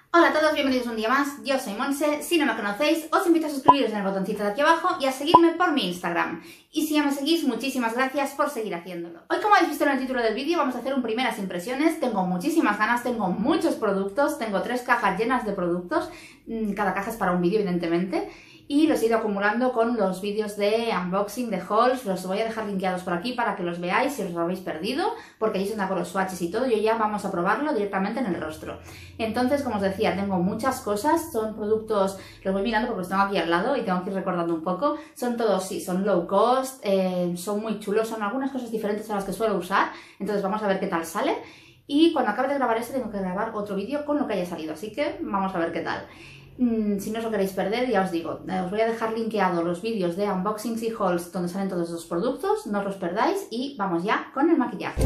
Hola a todos, bienvenidos un día más, yo soy Monse. Si no me conocéis, os invito a suscribiros en el botoncito de aquí abajo y a seguirme por mi Instagram. Y si ya me seguís, muchísimas gracias por seguir haciéndolo. Hoy, como habéis visto en el título del vídeo, vamos a hacer un primeras impresiones. Tengo muchísimas ganas, tengo muchos productos, tengo 3 cajas llenas de productos. Cada caja es para un vídeo, evidentemente. Y los he ido acumulando con los vídeos de unboxing, de hauls. Los voy a dejar linkeados por aquí para que los veáis si os lo habéis perdido, porque ahí se anda con los swatches y todo. Yo ya vamos a probarlo directamente en el rostro. Entonces, como os decía, tengo muchas cosas. Son productos, los voy mirando porque los tengo aquí al lado y tengo que ir recordando un poco. Son todos, sí, son low cost, son muy chulos, son algunas cosas diferentes a las que suelo usar. Entonces vamos a ver qué tal sale. Y cuando acabe de grabar este tengo que grabar otro vídeo con lo que haya salido, así que vamos a ver qué tal. Si no os lo queréis perder, ya os digo, os voy a dejar linkeados los vídeos de unboxings y hauls donde salen todos esos productos, no os los perdáis y vamos ya con el maquillaje.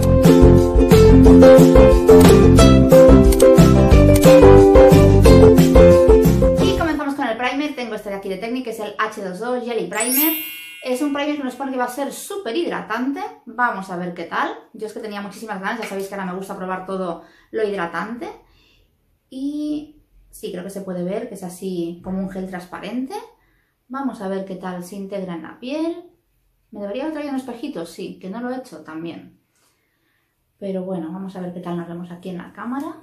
Y comenzamos con el primer. Tengo este de aquí de Technic, que es el H2O Jelly Primer. Es un primer que nos pone que va a ser súper hidratante. Vamos a ver qué tal. Yo es que tenía muchísimas ganas, ya sabéis que ahora me gusta probar todo lo hidratante. Y sí, creo que se puede ver que es así como un gel transparente. Vamos a ver qué tal se integra en la piel. ¿Me debería haber traído un espejito? Sí, que no lo he hecho también. Pero bueno, vamos a ver qué tal nos vemos aquí en la cámara.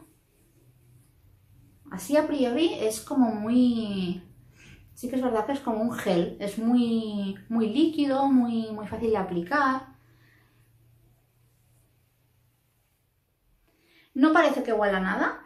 Así a priori es como muy... Sí que es verdad que es como un gel. Es muy líquido, muy fácil de aplicar. No parece que huela nada.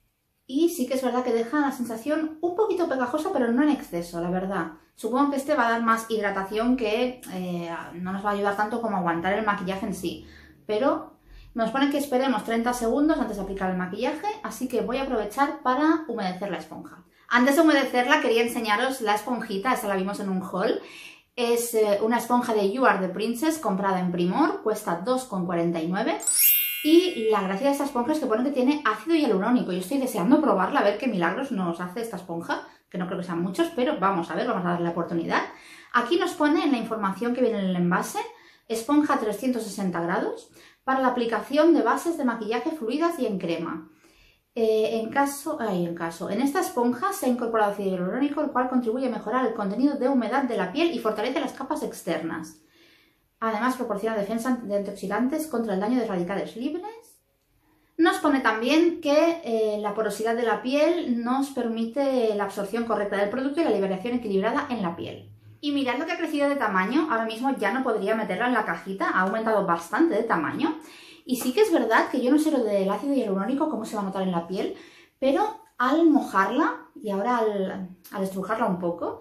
Y sí que es verdad que deja la sensación un poquito pegajosa, pero no en exceso, la verdad. Supongo que este va a dar más hidratación que no nos va a ayudar tanto como a aguantar el maquillaje en sí. Pero nos pone que esperemos 30 segundos antes de aplicar el maquillaje, así que voy a aprovechar para humedecer la esponja. Antes de humedecerla quería enseñaros la esponjita, esta la vimos en un haul. Es una esponja de You Are the Princess comprada en Primor, cuesta 2,49 €. Y la gracia de esta esponja es que pone que tiene ácido hialurónico. Yo estoy deseando probarla, a ver qué milagros nos hace esta esponja, que no creo que sean muchos, pero vamos a ver, vamos a darle la oportunidad. Aquí nos pone en la información que viene en el envase, esponja a 360 grados para la aplicación de bases de maquillaje fluidas y en crema. En esta esponja se ha incorporado ácido hialurónico, el cual contribuye a mejorar el contenido de humedad de la piel y fortalece las capas externas. Además, proporciona defensa de antioxidantes contra el daño de radicales libres. Nos pone también que la porosidad de la piel nos permite la absorción correcta del producto y la liberación equilibrada en la piel. Y mirad lo que ha crecido de tamaño. Ahora mismo ya no podría meterla en la cajita, ha aumentado bastante de tamaño. Y sí que es verdad que yo no sé lo del ácido hialurónico, cómo se va a notar en la piel, pero al mojarla y ahora al estrujarla un poco,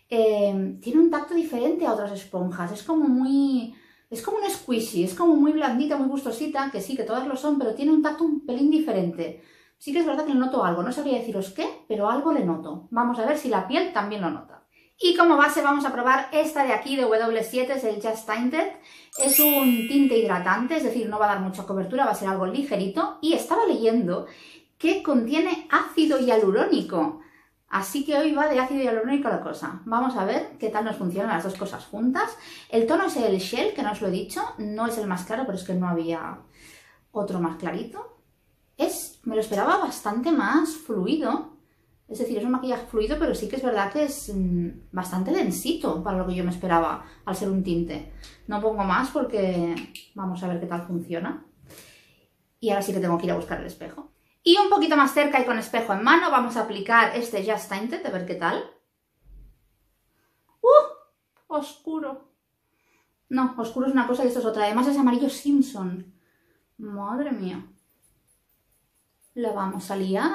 tiene un tacto diferente a otras esponjas. Es como un squishy, es como muy blandita, muy gustosita, que sí, que todas lo son, pero tiene un tacto un pelín diferente. Sí que es verdad que le noto algo, no sabría deciros qué, pero algo le noto. Vamos a ver si la piel también lo nota. Y como base vamos a probar esta de aquí de W7, es el Just Tinted. Es un tinte hidratante, es decir, no va a dar mucha cobertura, va a ser algo ligerito. Y estaba leyendo que contiene ácido hialurónico. Así que hoy va de ácido hialurónico la cosa. Vamos a ver qué tal nos funcionan las dos cosas juntas. El tono es el Shell, que no os lo he dicho. No es el más claro, pero es que no había otro más clarito. Me lo esperaba bastante más fluido. Es decir, es un maquillaje fluido, pero sí que es verdad que es bastante densito para lo que yo me esperaba al ser un tinte. No pongo más porque vamos a ver qué tal funciona. Y ahora sí que tengo que ir a buscar el espejo. Y un poquito más cerca y con espejo en mano vamos a aplicar este Just Tinted, a ver qué tal. Oscuro. No, oscuro es una cosa y esto es otra. Además es amarillo Simpson. Madre mía. La vamos a liar.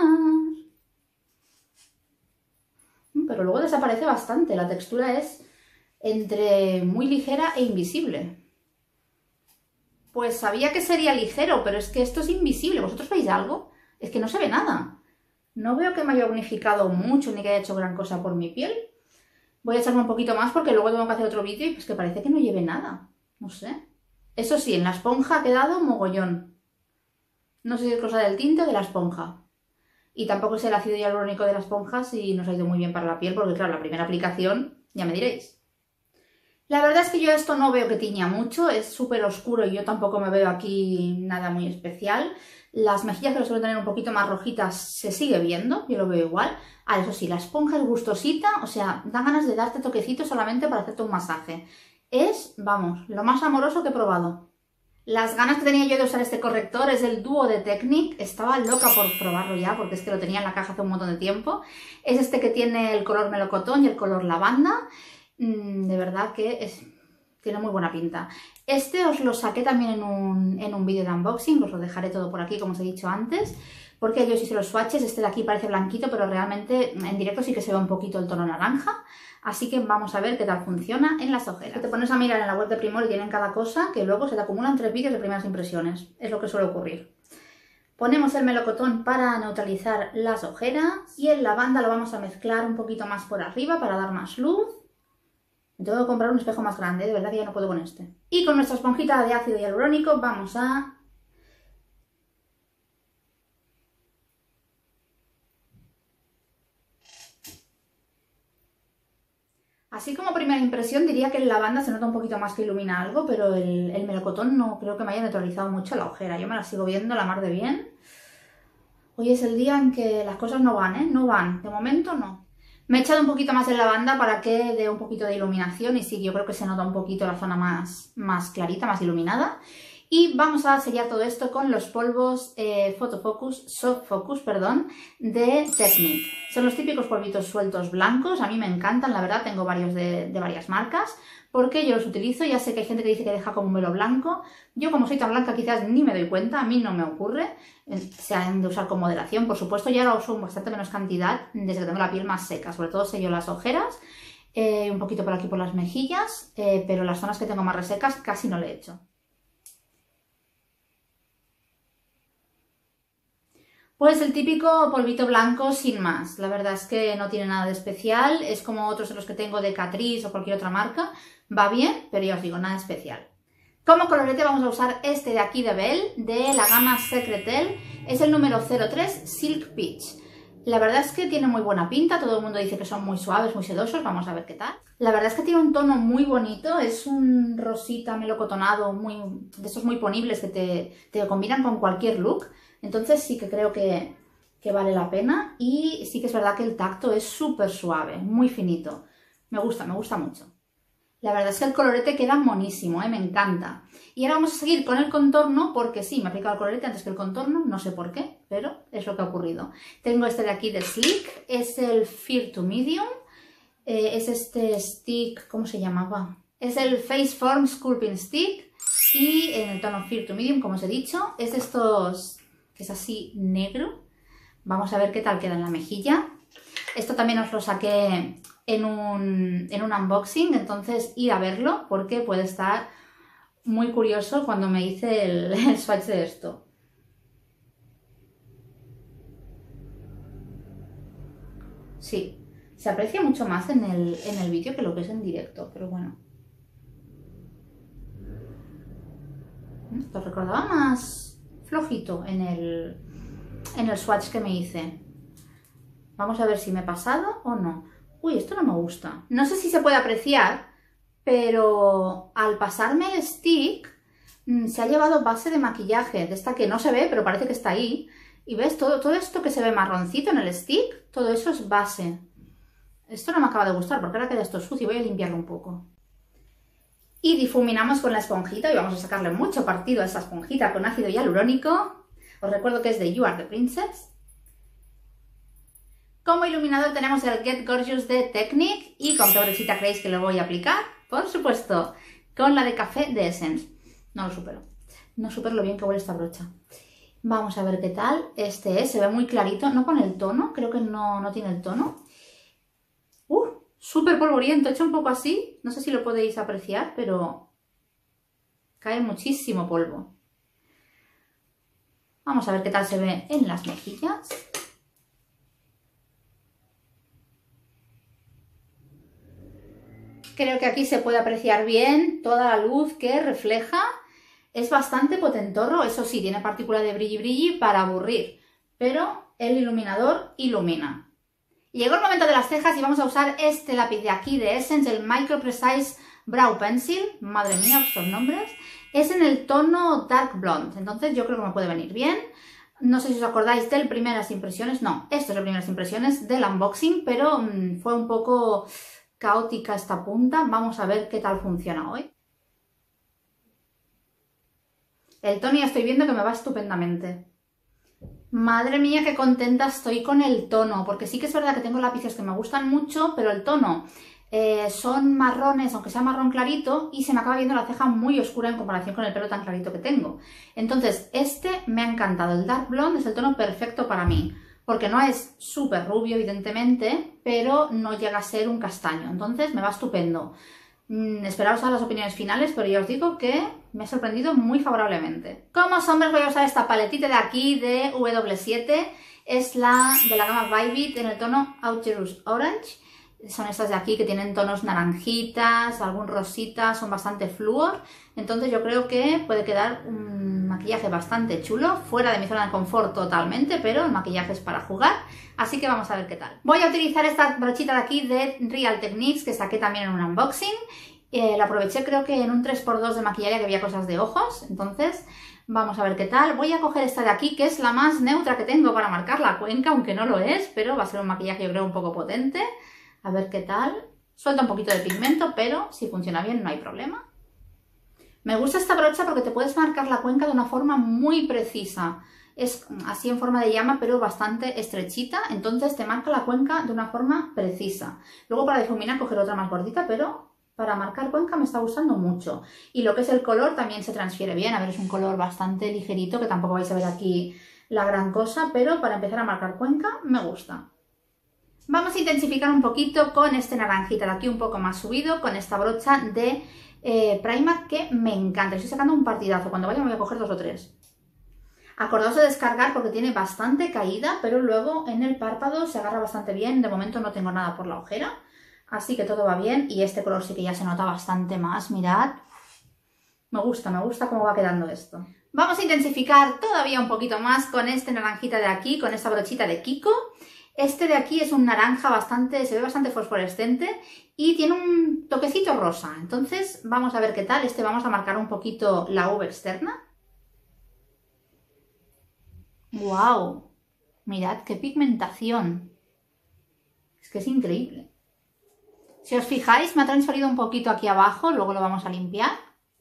Pero luego desaparece bastante. La textura es entre muy ligera e invisible. Pues sabía que sería ligero, pero es que esto es invisible. ¿Vosotros veis algo? Es que no se ve nada. No veo que me haya unificado mucho ni que haya hecho gran cosa por mi piel. Voy a echarme un poquito más porque luego tengo que hacer otro vídeo y pues que parece que no lleve nada. No sé. Eso sí, en la esponja ha quedado mogollón. No sé si es cosa del tinte o de la esponja. Y tampoco es el ácido hialurónico de la esponja si nos ha ido muy bien para la piel porque claro, la primera aplicación, ya me diréis. La verdad es que yo esto no veo que tiña mucho, es súper oscuro y yo tampoco me veo aquí nada muy especial. Las mejillas que lo suelen tener un poquito más rojitas se sigue viendo, yo lo veo igual. Ahora, eso sí, la esponja es gustosita, o sea, dan ganas de darte toquecitos solamente para hacerte un masaje. Es, vamos, lo más amoroso que he probado. Las ganas que tenía yo de usar este corrector es el Duo de Technique. Estaba loca por probarlo ya, porque es que lo tenía en la caja hace un montón de tiempo. Es este que tiene el color melocotón y el color lavanda. De verdad que tiene muy buena pinta. Este os lo saqué también en un vídeo de unboxing, os lo dejaré todo por aquí, como os he dicho antes, porque yo sí hice los swatches. Este de aquí parece blanquito, pero realmente en directo sí que se ve un poquito el tono naranja. Así que vamos a ver qué tal funciona en las ojeras. Que te pones a mirar en la web de Primor y tienen cada cosa, que luego se te acumulan 3 vídeos de primeras impresiones. Es lo que suele ocurrir. Ponemos el melocotón para neutralizar las ojeras y el lavanda lo vamos a mezclar un poquito más por arriba para dar más luz. Tengo que comprar un espejo más grande, de verdad que ya no puedo con este. Y con nuestra esponjita de ácido hialurónico vamos a... Así como primera impresión diría que el lavanda se nota un poquito más que ilumina algo, pero el melocotón no creo que me haya neutralizado mucho la ojera. Yo me la sigo viendo la mar de bien. Hoy es el día en que las cosas no van, ¿eh? No van. De momento no. Me he echado un poquito más de lavanda para que dé un poquito de iluminación y sí, yo creo que se nota un poquito la zona más clarita, más iluminada. Y vamos a sellar todo esto con los polvos Soft Focus, de Technique. Son los típicos polvitos sueltos blancos, a mí me encantan, la verdad, tengo varios de varias marcas, porque yo los utilizo. Ya sé que hay gente que dice que deja como un velo blanco. Yo, como soy tan blanca, quizás ni me doy cuenta, a mí no me ocurre. Se han de usar con moderación, por supuesto. Yo ahora uso bastante menos cantidad desde que tengo la piel más seca, sobre todo sello las ojeras, un poquito por aquí por las mejillas, pero las zonas que tengo más resecas casi no le he hecho. Pues el típico polvito blanco sin más, la verdad es que no tiene nada de especial, es como otros de los que tengo de Catrice o cualquier otra marca, va bien, pero ya os digo, nada especial. Como colorete vamos a usar este de aquí de Belle, de la gama Secretel, es el número 03 Silk Peach. La verdad es que tiene muy buena pinta, todo el mundo dice que son muy suaves, muy sedosos, vamos a ver qué tal. La verdad es que tiene un tono muy bonito, es un rosita melocotonado, de esos muy ponibles que te combinan con cualquier look. Entonces sí que creo que vale la pena y sí que es verdad que el tacto es súper suave, muy finito. Me gusta mucho. La verdad es que el colorete queda monísimo, me encanta. Y ahora vamos a seguir con el contorno porque sí, me he aplicado el colorete antes que el contorno, no sé por qué, pero es lo que ha ocurrido. Tengo este de aquí de Sleek, es el Fair to Medium, es este stick, ¿cómo se llamaba? Es el Face Form Sculpting Stick y en el tono Fair to Medium, como os he dicho, es de estos... que es así negro. Vamos a ver qué tal queda en la mejilla. Esto también os lo saqué en un unboxing, entonces ir a verlo porque puede estar muy curioso cuando me hice el swatch de esto. Sí, se aprecia mucho más en el vídeo que lo que es en directo, pero bueno. Esto recordaba más flojito en el swatch que me hice. Vamos a ver si me he pasado o no. Uy, esto no me gusta. No sé si se puede apreciar, pero al pasarme el stick se ha llevado base de maquillaje, de esta que no se ve, pero parece que está ahí. Y ves, todo esto que se ve marroncito en el stick, todo eso es base. Esto no me acaba de gustar porque ahora queda esto sucio y voy a limpiarlo un poco. Y difuminamos con la esponjita y vamos a sacarle mucho partido a esa esponjita con ácido hialurónico. Os recuerdo que es de You Are the Princess. Como iluminador tenemos el Get Gorgeous de Technique. ¿Y con qué brochita creéis que lo voy a aplicar? Por supuesto, con la de café de Essence. No lo supero. No supero lo bien que huele esta brocha. Vamos a ver qué tal. Este se ve muy clarito, no con el tono, creo que no tiene el tono. Súper polvoriento, hecho un poco así. No sé si lo podéis apreciar, pero cae muchísimo polvo. Vamos a ver qué tal se ve en las mejillas. Creo que aquí se puede apreciar bien toda la luz que refleja. Es bastante potentorro, eso sí, tiene partícula de brilli brilli para aburrir, pero el iluminador ilumina. Llegó el momento de las cejas y vamos a usar este lápiz de aquí de Essence, el Micro Precise Brow Pencil. Madre mía, estos nombres. Es en el tono Dark Blonde, entonces yo creo que me puede venir bien. No sé si os acordáis del primeras impresiones, no, esto es el primeras impresiones del unboxing, pero fue un poco caótica esta punta. Vamos a ver qué tal funciona hoy. El tono ya estoy viendo que me va estupendamente. Madre mía, qué contenta estoy con el tono, porque sí que es verdad que tengo lápices que me gustan mucho, pero el tono son marrones, aunque sea marrón clarito, y se me acaba viendo la ceja muy oscura en comparación con el pelo tan clarito que tengo. Entonces, este me ha encantado. El Dark Blonde es el tono perfecto para mí, porque no es súper rubio, evidentemente, pero no llega a ser un castaño. Entonces, me va estupendo. Esperaos a las opiniones finales, pero ya os digo que me ha sorprendido muy favorablemente. Como sombras voy a usar esta paletita de aquí de W7. Es la de la gama Vivit en el tono Outerus Orange. Son estas de aquí que tienen tonos naranjitas, algún rosita, son bastante flúor. Entonces yo creo que puede quedar un maquillaje bastante chulo, fuera de mi zona de confort totalmente, pero el maquillaje es para jugar. Así que vamos a ver qué tal. Voy a utilizar esta brochita de aquí de Real Techniques que saqué también en un unboxing. La aproveché creo que en un 3×2 de maquillaje que había cosas de ojos. Entonces vamos a ver qué tal. Voy a coger esta de aquí que es la más neutra que tengo para marcar la cuenca, aunque no lo es, pero va a ser un maquillaje yo creo un poco potente. A ver qué tal. Suelta un poquito de pigmento, pero si funciona bien no hay problema. Me gusta esta brocha porque te puedes marcar la cuenca de una forma muy precisa. Es así en forma de llama, pero bastante estrechita, entonces te marca la cuenca de una forma precisa. Luego para difuminar coger otra más gordita, pero para marcar cuenca me está gustando mucho. Y lo que es el color también se transfiere bien. A ver, es un color bastante ligerito, que tampoco vais a ver aquí la gran cosa, pero para empezar a marcar cuenca me gusta. Vamos a intensificar un poquito con este naranjita de aquí un poco más subido, con esta brocha de Primark que me encanta. Estoy sacando un partidazo, cuando vaya me voy a coger 2 o 3. Acordaos de descargar porque tiene bastante caída, pero luego en el párpado se agarra bastante bien. De momento no tengo nada por la ojera, así que todo va bien. Y este color sí que ya se nota bastante más, mirad. Me gusta cómo va quedando esto. Vamos a intensificar todavía un poquito más con este naranjita de aquí, con esta brochita de Kiko. Este de aquí es un naranja bastante, se ve bastante fosforescente y tiene un toquecito rosa. Entonces vamos a ver qué tal. Vamos a marcar un poquito la V externa. ¡Wow! Mirad qué pigmentación. Es que es increíble. Si os fijáis, me ha transferido un poquito aquí abajo, luego lo vamos a limpiar.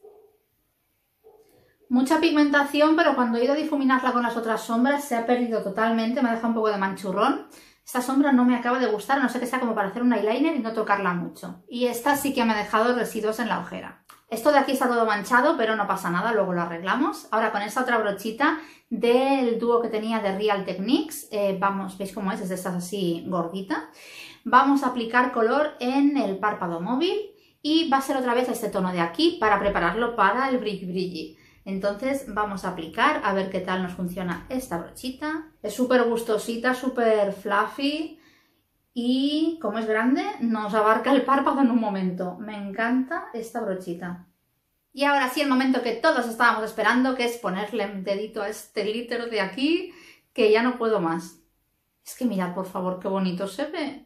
Mucha pigmentación, pero cuando he ido a difuminarla con las otras sombras se ha perdido totalmente, me ha dejado un poco de manchurrón. Esta sombra no me acaba de gustar, a no ser que sea como para hacer un eyeliner y no tocarla mucho. Y esta sí que me ha dejado residuos en la ojera. Esto de aquí está todo manchado, pero no pasa nada, luego lo arreglamos. Ahora con esta otra brochita del dúo que tenía de Real Techniques, ¿veis cómo es de estas así gordita? Vamos a aplicar color en el párpado móvil y va a ser otra vez este tono de aquí para prepararlo para el brilli brilli. Entonces vamos a aplicar a ver qué tal nos funciona esta brochita. Es súper gustosita, súper fluffy y como es grande nos abarca el párpado en un momento. Me encanta esta brochita. Y ahora sí el momento que todos estábamos esperando, que es ponerle un dedito a este glitter de aquí, que ya no puedo más. Es que mirad por favor qué bonito se ve.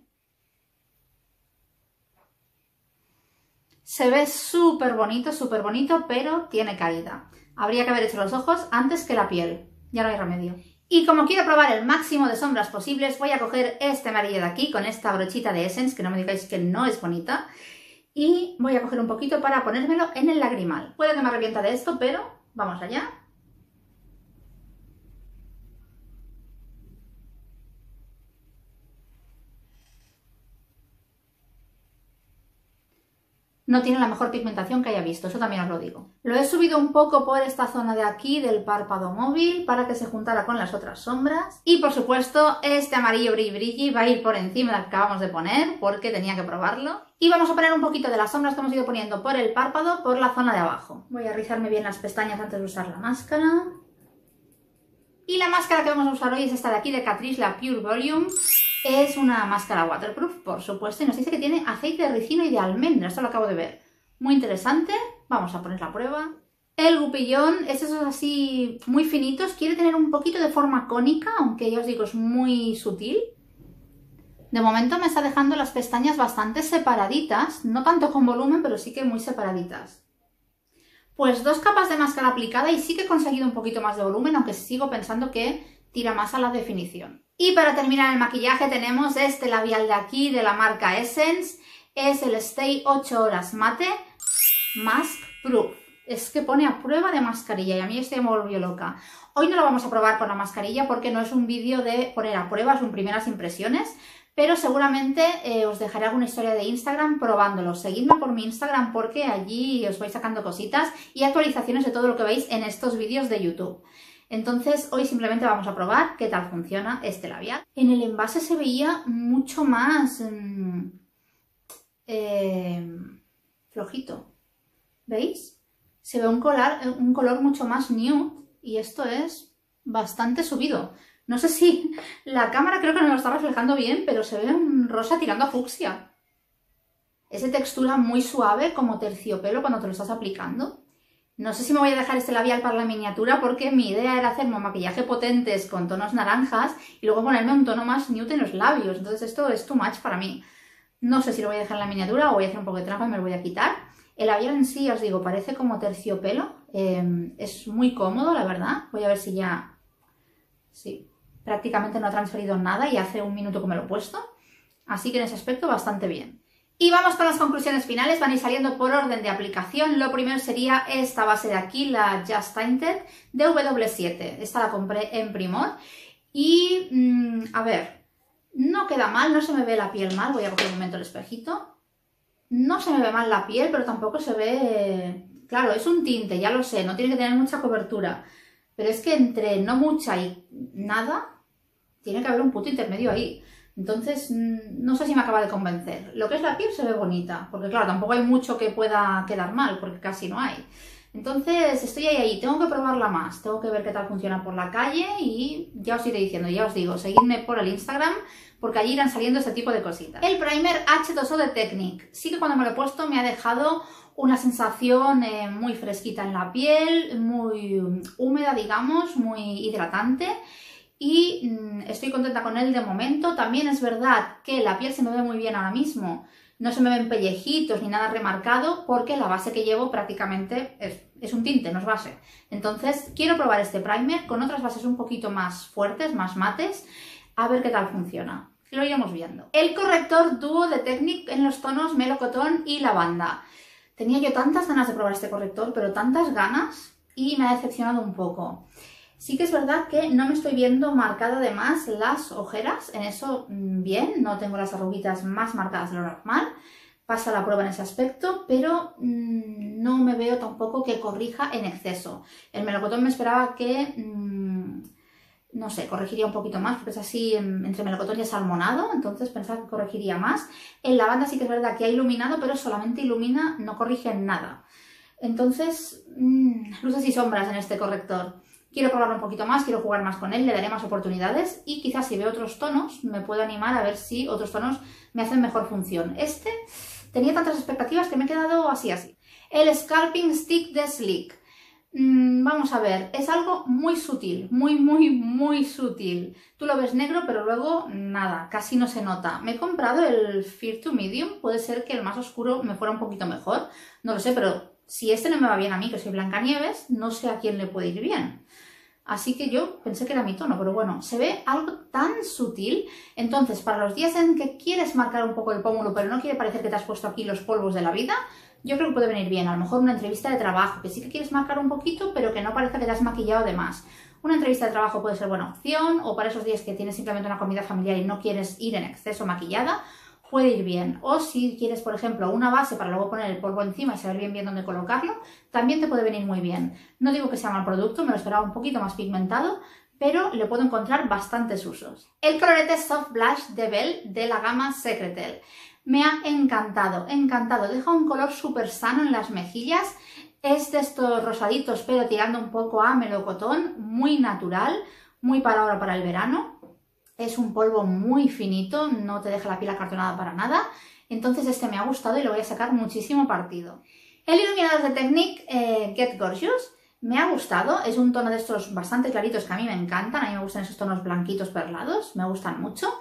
Se ve súper bonito, pero tiene caída. Habría que haber hecho los ojos antes que la piel. Ya no hay remedio. Y como quiero probar el máximo de sombras posibles, voy a coger este amarillo de aquí con esta brochita de Essence, que no me digáis que no es bonita. Y voy a coger un poquito para ponérmelo en el lagrimal. Puede que me arrepienta de esto, pero vamos allá. No tiene la mejor pigmentación que haya visto, eso también os lo digo. Lo he subido un poco por esta zona de aquí del párpado móvil para que se juntara con las otras sombras. Y por supuesto este amarillo brilli brilli va a ir por encima del que acabamos de poner porque tenía que probarlo. Y vamos a poner un poquito de las sombras que hemos ido poniendo por el párpado por la zona de abajo. Voy a rizarme bien las pestañas antes de usar la máscara. Y la máscara que vamos a usar hoy es esta de aquí de Catrice, la Pure Volume. Es una máscara waterproof, por supuesto, y nos dice que tiene aceite de ricino y de almendra. Esto lo acabo de ver. Muy interesante. Vamos a poner la prueba. El gupillón es esos así muy finitos. Quiere tener un poquito de forma cónica, aunque ya os digo, es muy sutil. De momento me está dejando las pestañas bastante separaditas. No tanto con volumen, pero sí que muy separaditas. Pues 2 capas de máscara aplicada y sí que he conseguido un poquito más de volumen, aunque sigo pensando que tira más a la definición. Y para terminar el maquillaje tenemos este labial de aquí, de la marca Essence. Es el Stay 8 Horas Mate Mask Proof. Es que pone a prueba de mascarilla y a mí esto ya me volvió loca. Hoy no lo vamos a probar con la mascarilla porque no es un vídeo de poner a prueba, son primeras impresiones, pero seguramente os dejaré alguna historia de Instagram probándolo. Seguidme por mi Instagram porque allí os voy sacando cositas y actualizaciones de todo lo que veis en estos vídeos de YouTube. Entonces hoy simplemente vamos a probar qué tal funciona este labial. En el envase se veía mucho más flojito, ¿veis? Se ve un color mucho más nude y esto es bastante subido. No sé si la cámara creo que no lo está reflejando bien, pero se ve un rosa tirando a fucsia. Es de textura muy suave, como terciopelo cuando te lo estás aplicando. No sé si me voy a dejar este labial para la miniatura porque mi idea era hacerme un maquillaje potentes con tonos naranjas y luego ponerme un tono más nude en los labios. Entonces esto es too much para mí. No sé si lo voy a dejar en la miniatura o voy a hacer un poco de trampa y me lo voy a quitar. El labial en sí, os digo, parece como terciopelo. Es muy cómodo, la verdad. Voy a ver si ya... Sí, prácticamente no ha transferido nada y hace un minuto que me lo he puesto. Así que en ese aspecto bastante bien. Y vamos con las conclusiones finales, van a ir saliendo por orden de aplicación. Lo primero sería esta base de aquí, la Just Tinted de W7. Esta la compré en Primor. Y, a ver, no queda mal, no se me ve la piel mal. Voy a coger un momento el espejito. No se me ve mal la piel, pero tampoco se ve... Claro, es un tinte, ya lo sé, no tiene que tener mucha cobertura. Pero es que entre no mucha y nada, tiene que haber un punto intermedio ahí. Entonces, no sé si me acaba de convencer. Lo que es la piel se ve bonita, porque claro, tampoco hay mucho que pueda quedar mal, porque casi no hay. Entonces, estoy ahí, tengo que probarla más, tengo que ver qué tal funciona por la calle y ya os iré diciendo, ya os digo, seguidme por el Instagram, porque allí irán saliendo este tipo de cositas. El primer H2O de Technic, sí que cuando me lo he puesto me ha dejado una sensación muy fresquita en la piel, muy húmeda, digamos, muy hidratante. Y estoy contenta con él de momento. También es verdad que la piel se me ve muy bien ahora mismo. No se me ven pellejitos ni nada remarcado porque la base que llevo prácticamente es un tinte, no es base. Entonces quiero probar este primer con otras bases un poquito más fuertes, más mates, a ver qué tal funciona. Lo iremos viendo. El corrector dúo de Technic en los tonos melocotón y lavanda. Tenía yo tantas ganas de probar este corrector, pero tantas ganas y me ha decepcionado un poco. Sí que es verdad que no me estoy viendo marcada de más las ojeras, en eso bien, no tengo las arruguitas más marcadas de lo normal, pasa la prueba en ese aspecto, pero no me veo tampoco que corrija en exceso. El melocotón me esperaba que, no sé, corregiría un poquito más, porque es así entre melocotón y salmonado, entonces pensaba que corregiría más. En lavanda sí que es verdad que ha iluminado, pero solamente ilumina, no corrige nada. Entonces, luces y sombras en este corrector. Quiero probarlo un poquito más, quiero jugar más con él, le daré más oportunidades y quizás si veo otros tonos me puedo animar a ver si otros tonos me hacen mejor función. Este tenía tantas expectativas que me he quedado así. El Sculpting Stick de Sleek. Vamos a ver, es algo muy sutil, muy sutil. Tú lo ves negro pero luego nada, casi no se nota. Me he comprado el Fair to Medium, puede ser que el más oscuro me fuera un poquito mejor, no lo sé, pero si este no me va bien a mí, que soy Blancanieves, no sé a quién le puede ir bien. Así que yo pensé que era mi tono, pero bueno, se ve algo tan sutil. Entonces, para los días en que quieres marcar un poco el pómulo, pero no quiere parecer que te has puesto aquí los polvos de la vida, yo creo que puede venir bien. A lo mejor una entrevista de trabajo, que sí que quieres marcar un poquito, pero que no parezca que te has maquillado de más. Una entrevista de trabajo puede ser buena opción, o para esos días que tienes simplemente una comida familiar y no quieres ir en exceso maquillada, puede ir bien. O si quieres, por ejemplo, una base para luego poner el polvo encima y saber bien dónde colocarlo, también te puede venir muy bien. No digo que sea mal producto, me lo esperaba un poquito más pigmentado, pero le puedo encontrar bastantes usos. El colorete Soft Blush de Belle de la gama Secretel. Me ha encantado, encantado. Deja un color súper sano en las mejillas. Es de estos rosaditos, pero tirando un poco a melocotón, muy natural, muy para ahora para el verano. Es un polvo muy finito, no te deja la piel acartonada para nada. Entonces este me ha gustado y le voy a sacar muchísimo partido. El iluminador de Technic Get Gorgeous me ha gustado. Es un tono de estos bastante claritos que a mí me encantan. A mí me gustan esos tonos blanquitos perlados, me gustan mucho.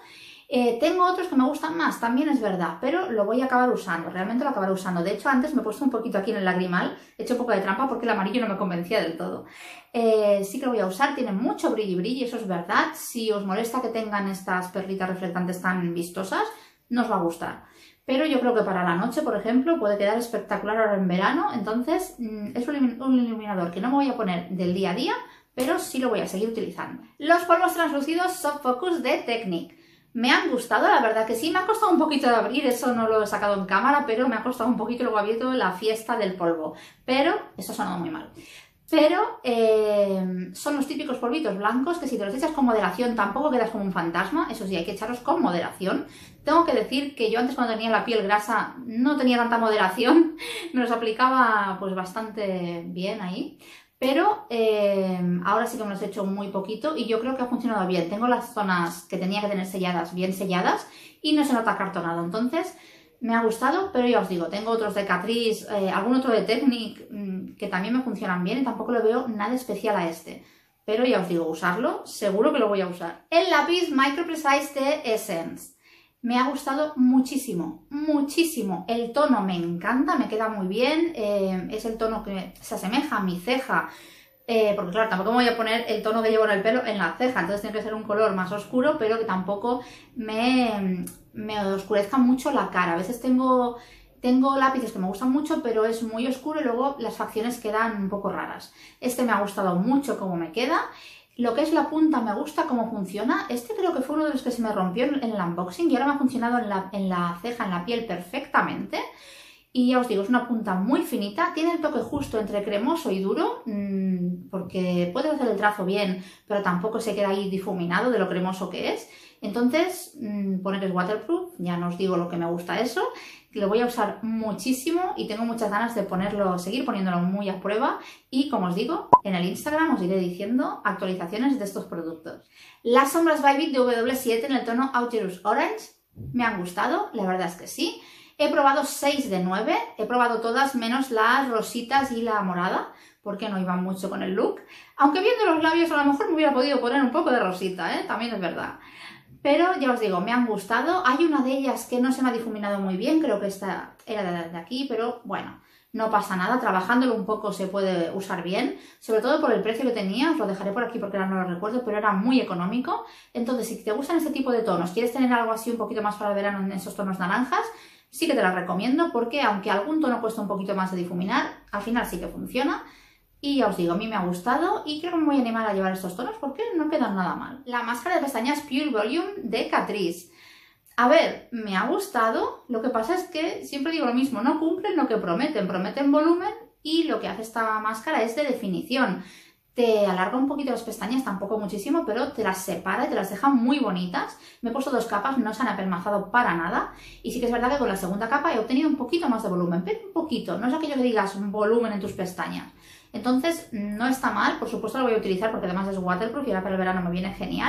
Tengo otros que me gustan más, también es verdad, pero lo voy a acabar usando, realmente lo acabaré usando. De hecho, antes me he puesto un poquito aquí en el lagrimal, he hecho un poco de trampa porque el amarillo no me convencía del todo. Sí que lo voy a usar, tiene mucho brilli brilli, eso es verdad. Si os molesta que tengan estas perlitas reflectantes tan vistosas, no os va a gustar. Pero yo creo que para la noche, por ejemplo, puede quedar espectacular ahora en verano. Entonces, es un iluminador que no me voy a poner del día a día, pero sí lo voy a seguir utilizando. Los polvos translúcidos Soft Focus de Technic. Me han gustado, la verdad que sí, me ha costado un poquito de abrir, eso no lo he sacado en cámara, pero me ha costado un poquito, luego he abierto la fiesta del polvo. Pero, eso ha sonado muy mal. Pero son los típicos polvitos blancos que si te los echas con moderación tampoco quedas como un fantasma, eso sí, hay que echarlos con moderación. Tengo que decir que yo antes cuando tenía la piel grasa no tenía tanta moderación, me los aplicaba pues bastante bien ahí. Pero ahora sí que me los he hecho muy poquito y yo creo que ha funcionado bien. Tengo las zonas que tenía que tener selladas bien selladas y no se nota acartonado. Entonces me ha gustado, pero ya os digo, tengo otros de Catrice, algún otro de Technic que también me funcionan bien y tampoco le veo nada especial a este. Pero ya os digo, usarlo, seguro que lo voy a usar. El lápiz Micro Precise de Essence. Me ha gustado muchísimo, muchísimo. El tono me encanta, me queda muy bien. Es el tono que se asemeja a mi ceja. Porque claro, tampoco me voy a poner el tono que llevo en el pelo en la ceja. Entonces tiene que ser un color más oscuro, pero que tampoco me oscurezca mucho la cara. A veces tengo lápices que me gustan mucho, pero es muy oscuro y luego las facciones quedan un poco raras. Este me ha gustado mucho cómo me queda. Lo que es la punta me gusta cómo funciona. Este creo que fue uno de los que se me rompió en el unboxing y ahora me ha funcionado en la ceja, en la piel perfectamente. Y ya os digo, es una punta muy finita, tiene el toque justo entre cremoso y duro, porque puedes hacer el trazo bien, pero tampoco se queda ahí difuminado de lo cremoso que es. Entonces, poner es waterproof, ya no os digo lo que me gusta eso. Lo voy a usar muchísimo y tengo muchas ganas de ponerlo, seguir poniéndolo muy a prueba y como os digo, en el Instagram os iré diciendo actualizaciones de estos productos. Las sombras By Vic de W7 en el tono Outerus Orange me han gustado, la verdad es que sí. He probado 6 de 9, he probado todas menos las rositas y la morada, porque no iban mucho con el look. Aunque viendo los labios a lo mejor me hubiera podido poner un poco de rosita, también es verdad. Pero ya os digo, me han gustado. Hay una de ellas que no se me ha difuminado muy bien, creo que esta era de aquí, pero bueno, no pasa nada. Trabajándolo un poco se puede usar bien, sobre todo por el precio que tenía. Os lo dejaré por aquí porque ahora no lo recuerdo, pero era muy económico. Entonces, si te gustan este tipo de tonos, quieres tener algo así un poquito más para el verano en esos tonos naranjas, sí que te las recomiendo porque aunque algún tono cuesta un poquito más de difuminar, al final sí que funciona. Y ya os digo, a mí me ha gustado y creo que me voy a animar a llevar estos tonos porque no quedan nada mal. La máscara de pestañas Pure Volume de Catrice. A ver, me ha gustado, lo que pasa es que siempre digo lo mismo, no cumplen lo que prometen, prometen volumen y lo que hace esta máscara es de definición. Te alarga un poquito las pestañas, tampoco muchísimo, pero te las separa y te las deja muy bonitas. Me he puesto 2 capas, no se han apelmazado para nada. Y sí que es verdad que con la segunda capa he obtenido un poquito más de volumen, pero un poquito. No es aquello que digas un volumen en tus pestañas. Entonces, no está mal, por supuesto lo voy a utilizar porque además es waterproof y ahora para el verano me viene genial.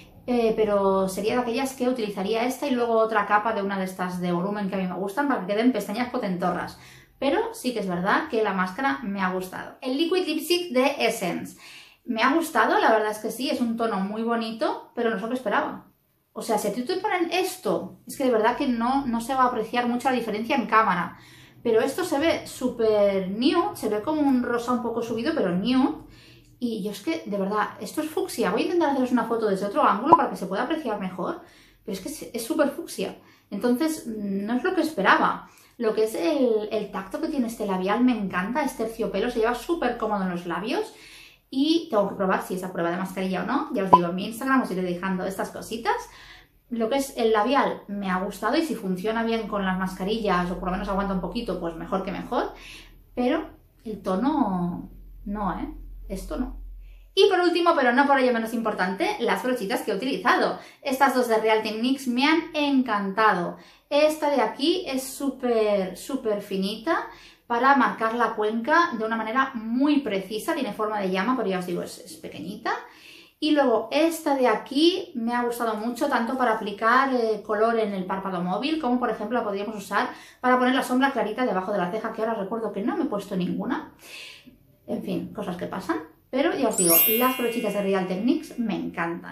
Pero sería de aquellas que utilizaría esta y luego otra capa de una de estas de volumen que a mí me gustan para que queden pestañas potentorras. Pero sí que es verdad que la máscara me ha gustado. El Liquid Lipstick de Essence. Me ha gustado, la verdad es que sí, es un tono muy bonito, pero no es lo que esperaba. O sea, si a ti te ponen esto, es que de verdad que no se va a apreciar mucha diferencia en cámara. Pero esto se ve súper nude, se ve como un rosa un poco subido, pero nude. Y yo es que, de verdad, esto es fucsia. Voy a intentar haceros una foto desde otro ángulo para que se pueda apreciar mejor. Pero es que es súper fucsia. Entonces, no es lo que esperaba. Lo que es el tacto que tiene este labial me encanta. Es terciopelo, se lleva súper cómodo en los labios. Y tengo que probar si es a prueba de mascarilla o no. Ya os digo, en mi Instagram os iré dejando estas cositas. Lo que es el labial me ha gustado y si funciona bien con las mascarillas o por lo menos aguanta un poquito, pues mejor que mejor. Pero el tono no, esto no. Y por último, pero no por ello menos importante, las brochitas que he utilizado. Estas dos de Real Techniques me han encantado. Esta de aquí es súper finita para marcar la cuenca de una manera muy precisa. Tiene forma de llama, pero ya os digo, es pequeñita. Y luego esta de aquí me ha gustado mucho, tanto para aplicar color en el párpado móvil, como por ejemplo la podríamos usar para poner la sombra clarita debajo de la ceja, que ahora recuerdo que no me he puesto ninguna. En fin, cosas que pasan. Pero ya os digo, las brochitas de Real Techniques me encantan.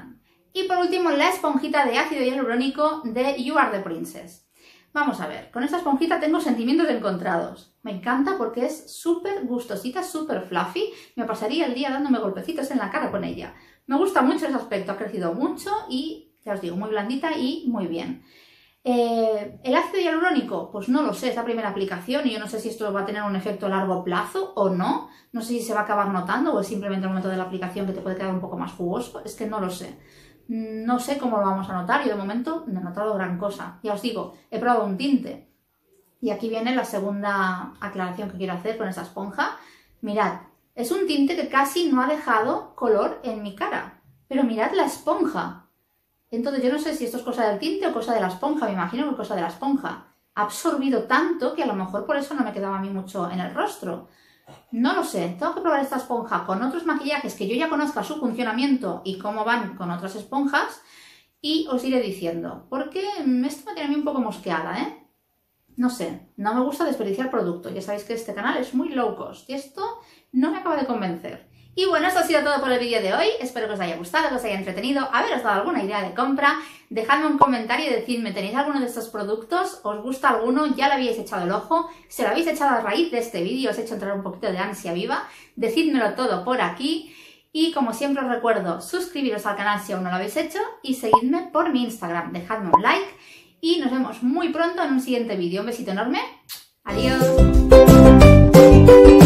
Y por último, la esponjita de ácido hialurónico de You Are the Princess. Vamos a ver, con esta esponjita tengo sentimientos encontrados. Me encanta porque es súper gustosita, súper fluffy. Me pasaría el día dándome golpecitos en la cara con ella. Me gusta mucho ese aspecto, ha crecido mucho y, ya os digo, muy blandita y muy bien. ¿El ácido hialurónico? Pues no lo sé, es la primera aplicación y yo no sé si esto va a tener un efecto a largo plazo o no. No sé si se va a acabar notando o es simplemente el momento de la aplicación que te puede quedar un poco más jugoso. Es que no lo sé. No sé cómo lo vamos a notar. Yo de momento no he notado gran cosa. Ya os digo, he probado un tinte. Y aquí viene la segunda aclaración que quiero hacer con esta esponja. Mirad, es un tinte que casi no ha dejado color en mi cara. Pero mirad la esponja. Entonces yo no sé si esto es cosa del tinte o cosa de la esponja. Me imagino que es cosa de la esponja. Ha absorbido tanto que a lo mejor por eso no me quedaba a mí mucho en el rostro. No lo sé, tengo que probar esta esponja con otros maquillajes que yo ya conozca su funcionamiento y cómo van con otras esponjas y os iré diciendo, porque esto me tiene a mí un poco mosqueada, ¿eh? No sé, no me gusta desperdiciar producto, ya sabéis que este canal es muy low cost y esto no me acaba de convencer. Y bueno, esto ha sido todo por el vídeo de hoy, espero que os haya gustado, que os haya entretenido, haberos dado alguna idea de compra, dejadme un comentario y decidme, ¿tenéis alguno de estos productos? ¿Os gusta alguno? ¿Ya le habéis echado el ojo? ¿Se lo habéis echado a raíz de este vídeo? ¿Os he hecho entrar un poquito de ansia viva? Decídmelo todo por aquí y como siempre os recuerdo, suscribiros al canal si aún no lo habéis hecho y seguidme por mi Instagram, dejadme un like y nos vemos muy pronto en un siguiente vídeo. Un besito enorme, adiós.